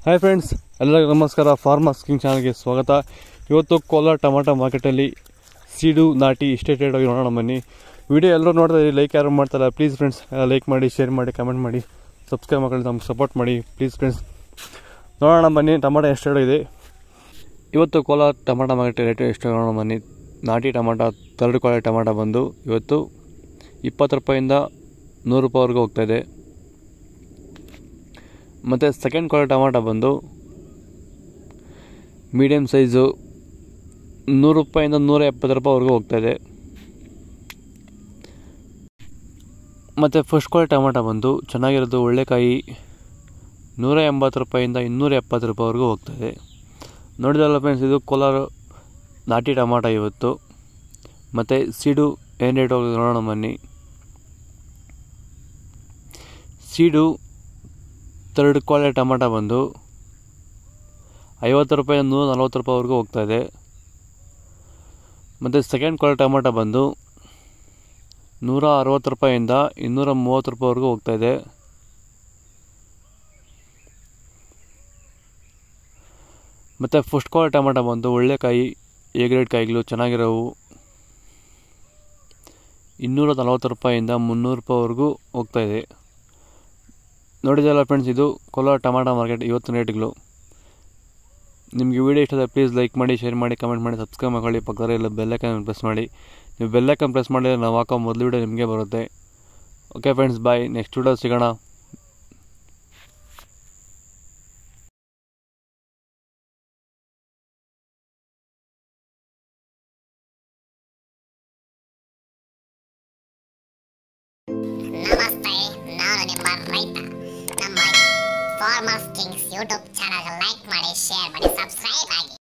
Hi friends, ಎಲ್ಲರಿಗೂ ನಮಸ್ಕಾರ. Farmers king ಚಾನಲ್ಗೆ ಸ್ವಾಗತ. ಇವತ್ತು ಕೋಲಾರ ಟೊಮಾಟೊ ಮಾರ್ಕೆಟಲ್ಲಿ ಸೀಡು ನಾಟಿ ಎಷ್ಟೇ ರೇಟ್ ಆಗಿ ನೋಡೋಣ ಬನ್ನಿ. ವಿಡಿಯೋ ಎಲ್ಲರೂ ನೋಡ್ತಾ ಇದ್ದೀವಿ, ಲೈಕ್ ಯಾರು ಮಾಡ್ತಾಯಿಲ್ಲ ಪ್ಲೀಸ್ ಫ್ರೆಂಡ್ಸ್ ಲೈಕ್ ಮಾಡಿ, ಶೇರ್ ಮಾಡಿ, ಕಮೆಂಟ್ ಮಾಡಿ, ಸಬ್ಸ್ಕ್ರೈಬ್ ಮಾಡಿ ನಮ್ಗೆ ಸಪೋರ್ಟ್ ಮಾಡಿ ಪ್ಲೀಸ್ ಫ್ರೆಂಡ್ಸ್. ನೋಡೋಣ ಬನ್ನಿ ಟೊಮಾಟೊ ಎಷ್ಟು ರೇಟ್ ಇದೆ ಇವತ್ತು. ಕೋಲಾರ ಟೊಮಾಟೊ ಮಾರ್ಕೆಟ್ ರೇಟ್ ಎಷ್ಟು ನೋಡೋಣ ಬನ್ನಿ. ನಾಟಿ ಟೊಮಾಟೊ ಥರ್ಡ್ ಕ್ವಾಲಿಟಿ ಟೊಮಾಟೊ ಬಂದು ಇವತ್ತು 20 ರೂಪಾಯಿಂದ 100 ರೂಪಾಯಿವರೆಗೂ ಹೋಗ್ತಾಯಿದೆ. ಮತ್ತು ಸೆಕೆಂಡ್ ಕ್ವಾಲಿಟಿ ಟೊಮಾಟೊ ಬಂದು ಮೀಡಿಯಮ್ ಸೈಜು 100 ರೂಪಾಯಿಂದ 170 ರೂಪಾಯಿವರೆಗೂ ಹೋಗ್ತಾಯಿದೆ. ಮತ್ತು ಫಸ್ಟ್ ಕ್ವಾಲಿಟಿ ಟೊಮಾಟೊ ಬಂದು ಚೆನ್ನಾಗಿರೋದು ಒಳ್ಳೆಕಾಯಿ 180 ರೂಪಾಯಿಂದ 270 ರೂಪಾಯಿವರೆಗೂ ಹೋಗ್ತಾಯಿದೆ. ನೋಡಿದಲ್ಲ ಫ್ರೆಂಡ್ಸ್, ಇದು ಕೋಲಾರ ನಾಟಿ ಟೊಮಾಟೊ ಇವತ್ತು. ಮತ್ತು ಸೀಡು ಏನು ರೇಟ್ ಹೋಗೋದು ನೋಡೋಣ ಬನ್ನಿ. ಸೀಡು ಥರ್ಡ್ ಕ್ವಾಲಿಟಿ ಟೊಮಾಟೊ ಬಂದು 50 ರೂಪಾಯಿಂದ 140 ರೂಪಾಯಿವರೆಗೂ ಹೋಗ್ತಾಯಿದೆ. ಮತ್ತು ಸೆಕೆಂಡ್ ಕ್ವಾಲಿಟಿ ಟೊಮಾಟೊ ಬಂದು 160 ರೂಪಾಯಿಂದ 230 ರೂಪಾಯಿವರೆಗೂ ಹೋಗ್ತಾಯಿದೆ. ಮತ್ತು ಫಸ್ಟ್ ಕ್ವಾಲಿಟಿ ಟೊಮಾಟೊ ಬಂದು ಒಳ್ಳೆಕಾಯಿ ಎ ಗ್ರೇಡ್ ಕಾಯಿಗಳು ಚೆನ್ನಾಗಿರೋವು 240 ರೂಪಾಯಿಂದ 300 ರೂಪಾಯಿವರೆಗೂ ಹೋಗ್ತಾಯಿದೆ. ನೋಡಿದಲ್ಲ ಫ್ರೆಂಡ್ಸ್, ಇದು ಕೋಲಾರ ಟೊಮಾಟೊ ಮಾರ್ಕೆಟ್ ಇವತ್ತಿನ ರೇಟ್ಗಳು. ನಿಮಗೆ ವಿಡಿಯೋ ಇಷ್ಟ ಆದರೆ ಪ್ಲೀಸ್ ಲೈಕ್ ಮಾಡಿ, ಶೇರ್ ಮಾಡಿ, ಕಮೆಂಟ್ ಮಾಡಿ, ಸಬ್ಸ್ಕ್ರೈಬ್ ಮಾಡ್ಕೊಳ್ಳಿ. ಪಕ್ಕದಲ್ಲಿ ಇಲ್ಲ ಬೆಲ್ಲೈಕನ್ ಪ್ರೆಸ್ ಮಾಡಿ. ನೀವು ಬೆಲ್ಲೈಕನ್ ಪ್ರೆಸ್ ಮಾಡಿದರೆ ನಾವು ಹಾಕೋ ಮೊದಲು ವಿಡಿಯೋ ನಿಮಗೆ ಬರುತ್ತೆ. Okay friends, bye. Next video ಸಿಗೋಣ. ನಮಸ್ತೆ, ನಾನು ನಿಮ್ಮ ರೈತ. ನಮ್ಮ farmers kings YouTube channel like ಮಾಡಿ, ಶೇರ್ ಮಾಡಿ, ಸಬ್ಸ್ಕ್ರೈಬ್ ಆಗಿ.